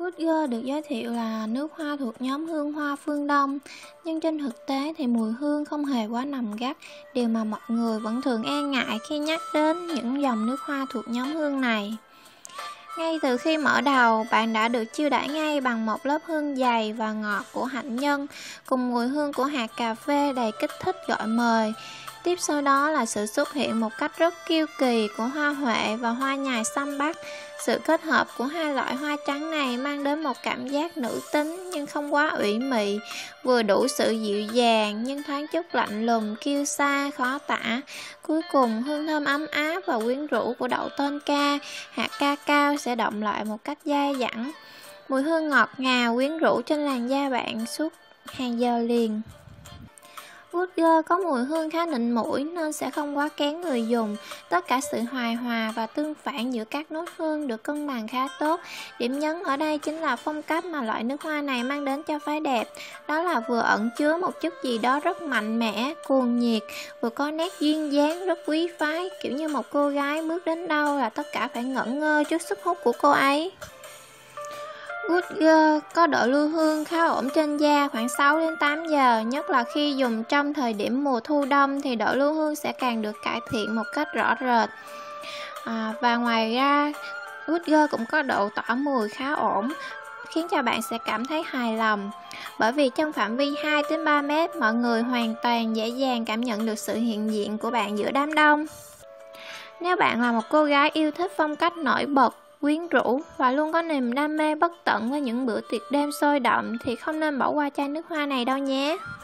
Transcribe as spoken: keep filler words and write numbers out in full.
Woodger được giới thiệu là nước hoa thuộc nhóm hương hoa phương Đông, nhưng trên thực tế thì mùi hương không hề quá nồng gắt, điều mà mọi người vẫn thường e ngại khi nhắc đến những dòng nước hoa thuộc nhóm hương này. Ngay từ khi mở đầu, bạn đã được chiêu đãi ngay bằng một lớp hương dày và ngọt của hạnh nhân, cùng mùi hương của hạt cà phê đầy kích thích gọi mời. Tiếp sau đó là sự xuất hiện một cách rất kiêu kỳ của hoa huệ và hoa nhài xăm Bắc. Sự kết hợp của hai loại hoa trắng này mang đến một cảm giác nữ tính nhưng không quá ủy mị, vừa đủ sự dịu dàng nhưng thoáng chút lạnh lùng, kiêu sa, khó tả. Cuối cùng, hương thơm ấm áp và quyến rũ của đậu tonka, hạt cacao sẽ động lại một cách dai dẳng. Mùi hương ngọt ngào quyến rũ trên làn da bạn suốt hàng giờ liền. Woodger có mùi hương khá nịnh mũi nên sẽ không quá kén người dùng. Tất cả sự hài hòa và tương phản giữa các nốt hương được cân bằng khá tốt. Điểm nhấn ở đây chính là phong cách mà loại nước hoa này mang đến cho phái đẹp. Đó là vừa ẩn chứa một chút gì đó rất mạnh mẽ, cuồng nhiệt, vừa có nét duyên dáng rất quý phái, kiểu như một cô gái bước đến đâu là tất cả phải ngẩn ngơ trước sức hút của cô ấy. Woodger có độ lưu hương khá ổn trên da, khoảng sáu đến tám giờ, nhất là khi dùng trong thời điểm mùa thu đông thì độ lưu hương sẽ càng được cải thiện một cách rõ rệt. À, và ngoài ra, Woodger cũng có độ tỏa mùi khá ổn, khiến cho bạn sẽ cảm thấy hài lòng. Bởi vì trong phạm vi hai đến ba mét, mọi người hoàn toàn dễ dàng cảm nhận được sự hiện diện của bạn giữa đám đông. Nếu bạn là một cô gái yêu thích phong cách nổi bật, quyến rũ và luôn có niềm đam mê bất tận với những bữa tiệc đêm sôi động thì không nên bỏ qua chai nước hoa này đâu nhé.